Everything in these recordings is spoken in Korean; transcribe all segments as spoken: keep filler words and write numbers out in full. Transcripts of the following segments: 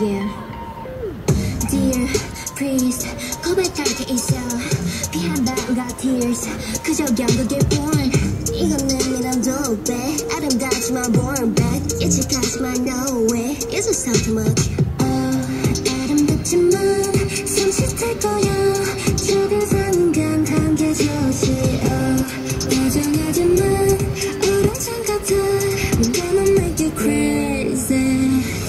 yeah. Dear priest 고백할 게 있어 피한방과 tears 그저 연극일 뿐 이건 내 미련 도배 아름답지만 born bad 예측하지만 no way It's just so too much oh, 아름답지만 손짓할 거야 죽을 상간 단계 조시 oh, 다정하지만 오른쪽 같아 I'm gonna make you crazy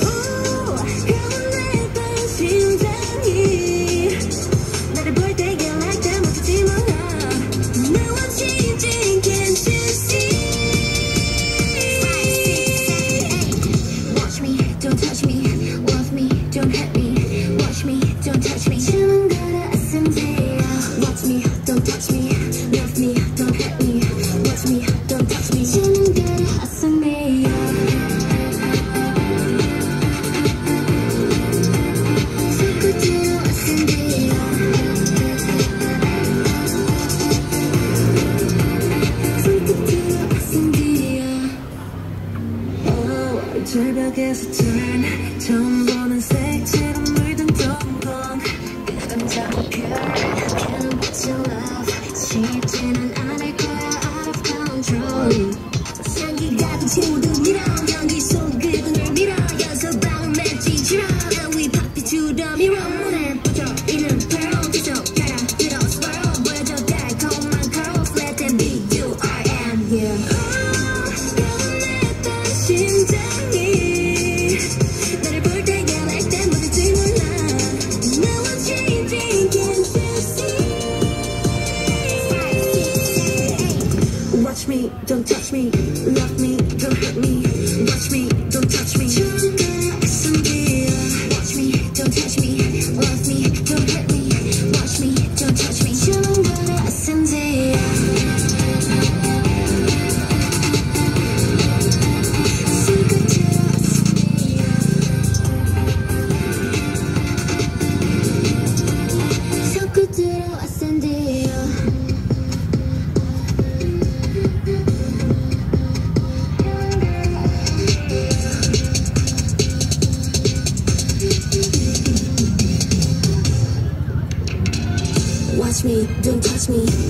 절벽에서 turn 처음 보는 색채로 물든 동공 그건 정말 Can't what you love 쉽지는 않을 거야 out of control 향기 같은 친구들 밀어 연기 속 그분을 밀어 여섯 방울 맺지 지러 And we pop it to the mirror 문에 붙여 있는 pearl 계속 가라 들어 swirl 보여줘 달콤한 curls Let them be you I am yeah Watch me, don't touch me, love me, don't hurt me. Watch me, don't touch me. Watch me, don't touch me, love me, don't hurt me. Watch me, don't touch me. Watch me, don't touch me.